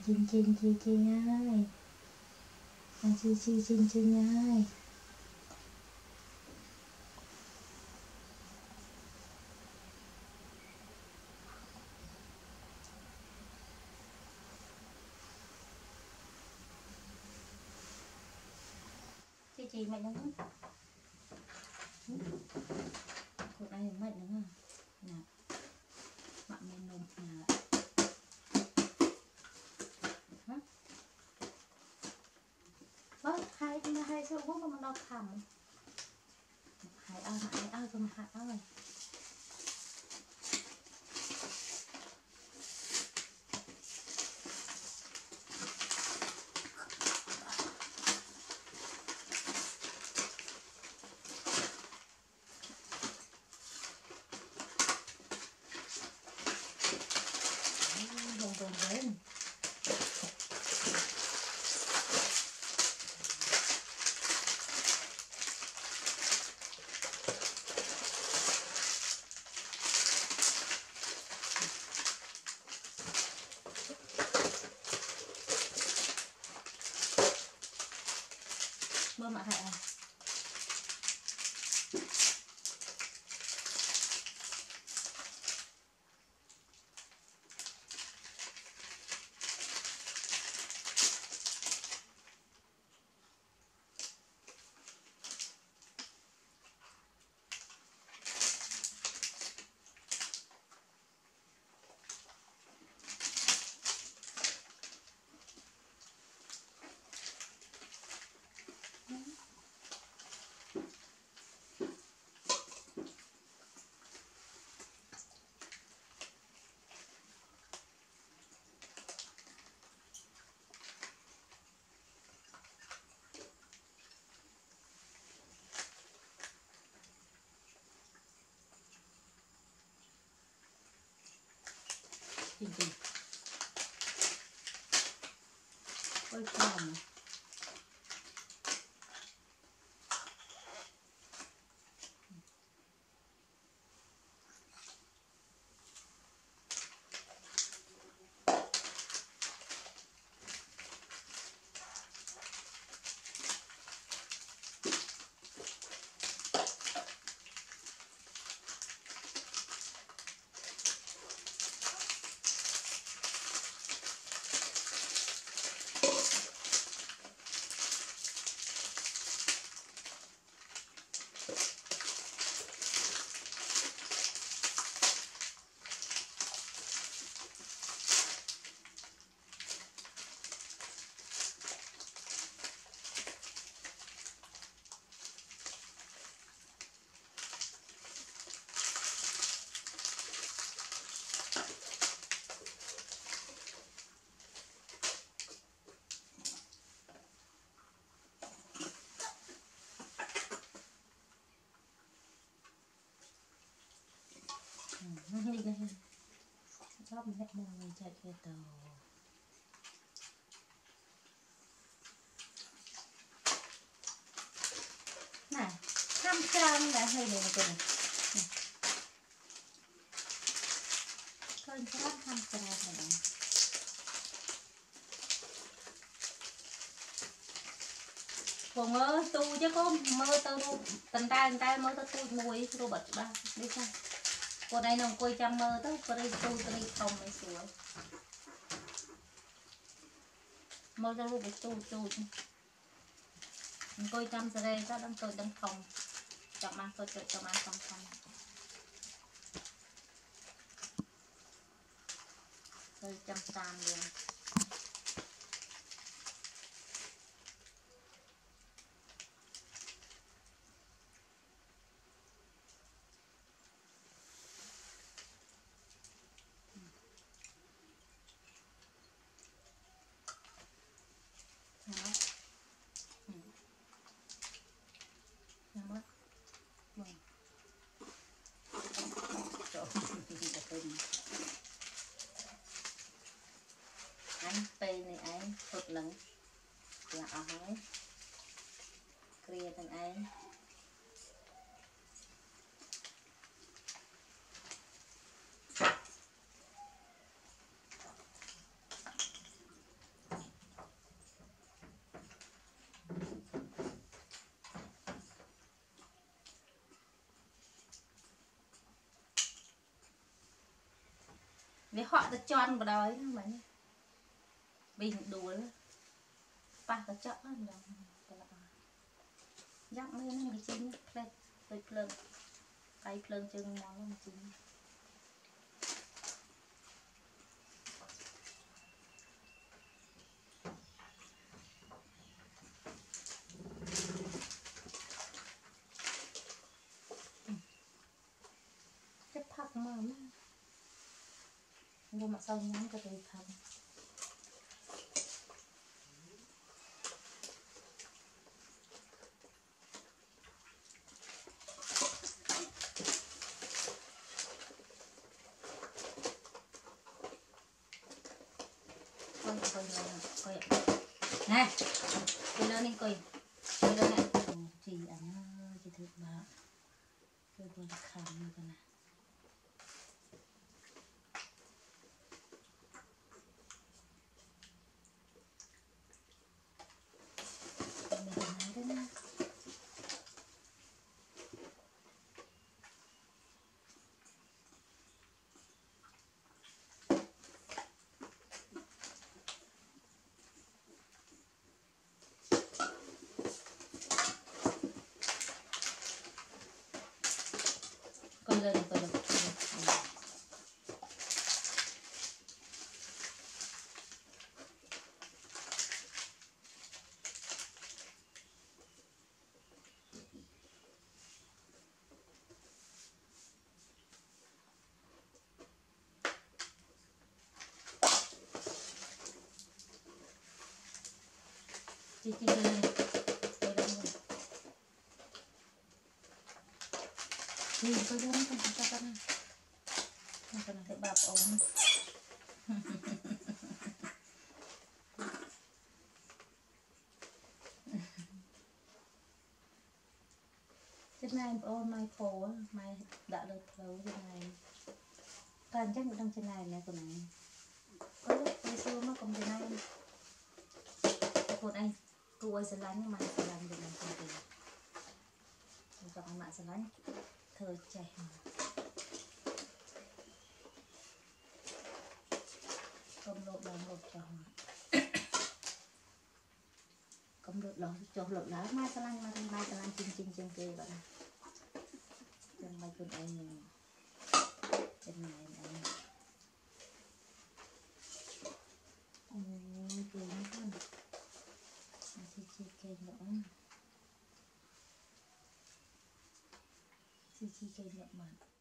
Chi ơi. Chi ơi. Chi mày nó cô đây mày nó nè bạn mình nồng nè hai số bố mà nó khẩm hai ơi con hai ơi hồng lên mơ mà hại à gì ôi con đi đây chóp mẹ mồi chạy về tàu này 5 gram đã hơi này rồi con chóp 5 gram này còn mơ tu chứ có mơ tao tần ta mơ tao tu mùi rồi bật ba đi sao còn đây nó coi chăm mơ tới có đi tu tới không mới sửa mơ ra luôn tu coi chăm sẽ đây các đâm tôi đâm không chậm mang tôi chơi cho mang không tôi chăm tam luôn anh tây này anh thụt lửng là ở hết kia thằng anh vì họ ta tròn vào đó mà bình đủ ba ta chọn hơn đó dắt lên nó bị chín đây tôi plug tay plug chừng món nó chín cáiผักmà nhưng mà sau nhắn cho tôi thầm coi nè coi lên đi coi lên này chị ăn chị thử bà tôi vừa khám như thế này coi lên coi lên chị lên này coi lên thì coi lên không chúng ta cần không cần phải bạp ống cái này ôn mai phổ mai đã được lâu cái này càng chắc đang trên này này của này có lúc ngày xưa mà còn trên này một anh cô ấy sẽ lánh nhưng mà sẽ làm được làm không tiền mình chọn mạng sẽ lánh thời trẻ công lột là một tròn công lột là cho lột lá mai sẽ lánh mai sẽ lánh chinh kia vậy chân mai con anh trên này này cười nó hơn chị kê nữa chị kê nữa mà